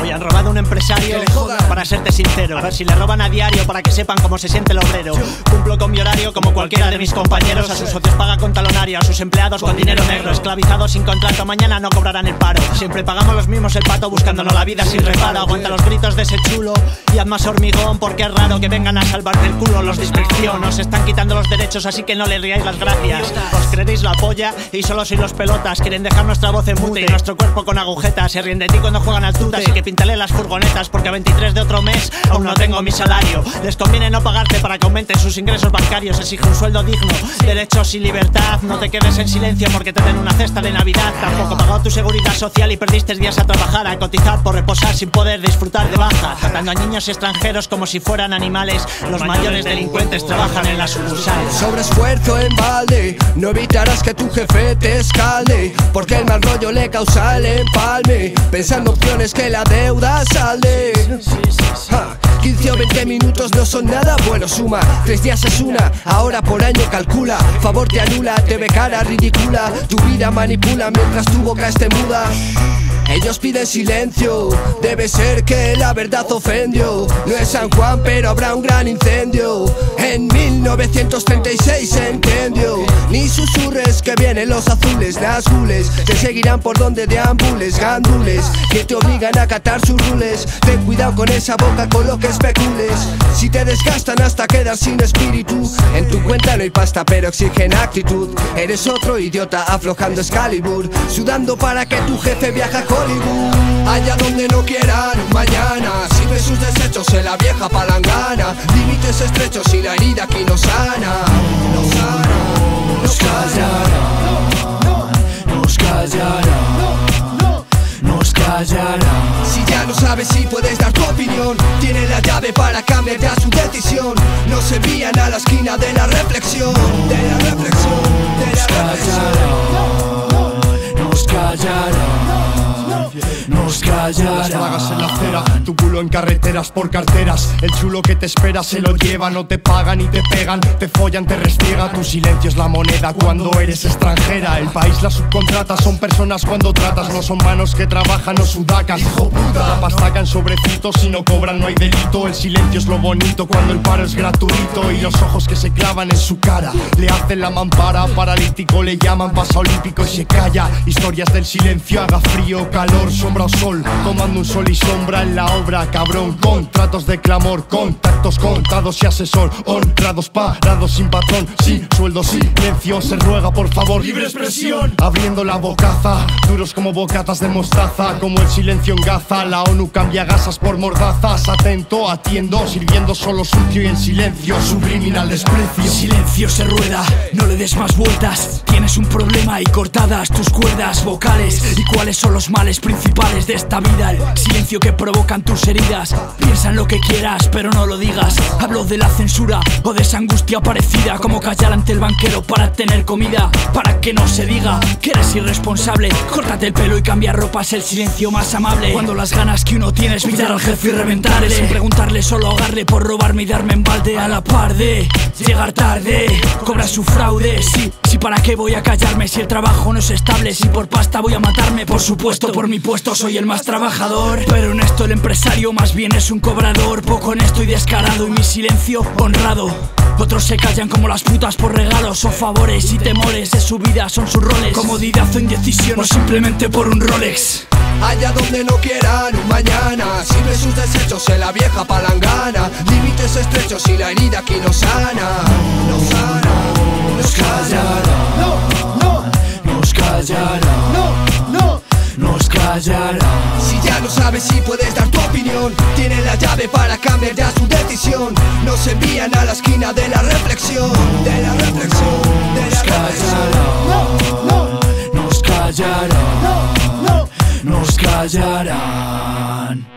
Hoy han robado a un empresario, para serte sincero. A ver si le roban a diario para que sepan cómo se siente el obrero. Cumplo con mi horario como cualquiera de mis compañeros. A sus socios paga con talonario, a sus empleados con dinero negro. Esclavizados sin contrato, mañana no cobrarán el paro. Siempre pagamos los mismos el pato, buscándonos la vida sin reparo. Aguanta los gritos de ese chulo y haz más hormigón, porque es raro que vengan a salvarte el culo los de inspección. Os están quitando los derechos, así que no le riáis las gracias. Os creéis la polla y solo sois los pelotas. Quieren dejar nuestra voz en mute y nuestro cuerpo con agujetas. Se ríen de ti cuando juegan al tuta, así que píntale las furgonetas, porque a 23 de otro mes aún no tengo mi salario. Les conviene no pagarte para que aumenten sus ingresos bancarios. Exige un sueldo digno, derechos y libertad. No te quedes en silencio porque te den una cesta de Navidad. Tampoco pagó tu seguridad social y perdiste días a trabajar, a cotizar por reposar sin poder disfrutar de baja. Tratando a niños extranjeros como si fueran animales. Los mayores delincuentes trabajan en las sucursales. Sobreesfuerzo en balde, no evitarás que tu jefe te escalde, porque el mal rollo le causa el empalme, pensando opciones que la deuda salde. 15 o 20 minutos no son nada, bueno suma 3 días es una, ahora por año calcula. Favor te anula, te ve cara ridícula. Tu vida manipula mientras tu boca esté muda. Ellos piden silencio, debe ser que la verdad ofendió. No es San Juan pero habrá un gran incendio. En 1936 se entendió. Ni susurres que vienen los azules. Las gules te seguirán por donde deambules. Gandules que te obligan a acatar sus rules. Ten cuidado con esa boca con lo que especules. Si te desgastan hasta quedar sin espíritu. En tu cuenta no hay pasta pero exigen actitud. Eres otro idiota aflojando Excalibur, sudando para que tu jefe viaje a Hollywood. Allá donde no quieran mañana, sirve sus desechos en la vieja palangana. Límites estrechos y la herida aquí no sana. No sana, nos callarán, nos callarán, nos callarán. Si ya no sabes si puedes dar tu opinión, tiene la llave para cambiar ya su decisión. No se envían a la esquina de la reflexión, de la reflexión, de la reflexión. Nos callarán. Nos callarán. Las plagas en la acera, tu culo en carreteras por carteras. El chulo que te espera se lo lleva, no te pagan y te pegan, te follan, te restriega. Tu silencio es la moneda cuando eres extranjera. El país la subcontrata, son personas cuando tratas. No son manos que trabajan o sudacas. Hijo puta, la pasta en sobrecitos, si no cobran no hay delito. El silencio es lo bonito cuando el paro es gratuito. Y los ojos que se clavan en su cara le hacen la mampara. Paralítico le llaman, pasa olímpico y se calla. Historias del silencio, haga frío, calor, sombra o sol, tomando un sol y sombra en la obra, cabrón. Contratos de clamor, contactos contados y asesor. Honrados, parados sin patrón, sin sueldo, silencio. Se ruega por favor, libre expresión. Abriendo la bocaza, duros como bocatas de mostaza. Como el silencio en Gaza, la ONU cambia gasas por mordazas. Atento, atiendo, sirviendo solo sucio y en silencio subliminal desprecio. Silencio se rueda, no le des más vueltas. Tienes un problema y cortadas tus cuerdas vocales. ¿Y cuáles son los males principales de esta vida? El silencio que provocan tus heridas. Piensa en lo que quieras pero no lo digas. Hablo de la censura o de esa angustia parecida, como callar ante el banquero para tener comida, para que no se diga que eres irresponsable. Córtate el pelo y cambia ropa, es el silencio más amable. Cuando las ganas que uno tiene es pillar al jefe y reventarle, sin preguntarle, solo ahogarle por robarme y darme en balde. A la par de llegar tarde, cobra su fraude. Sí, ¿para qué voy a callarme si el trabajo no es estable? Si por pasta voy a matarme, por supuesto por mi puesto soy el más trabajador. Pero en esto el empresario más bien es un cobrador. Poco honesto y descarado, y mi silencio honrado. Otros se callan como las putas por regalos o favores y temores. Es su vida, son sus roles, comodidad o indecisión, o simplemente por un Rolex. Allá donde no quieran un mañana, sirve sus desechos en la vieja palangana. Límites estrechos y la herida aquí no sana. No sana, nos callarán, nos callarán, nos callarán. Si ya no sabes si puedes dar tu opinión, tiene la llave para cambiar ya su decisión. Nos envían a la esquina de la reflexión, de la reflexión, de la reflexión. Nos callarán, nos callarán.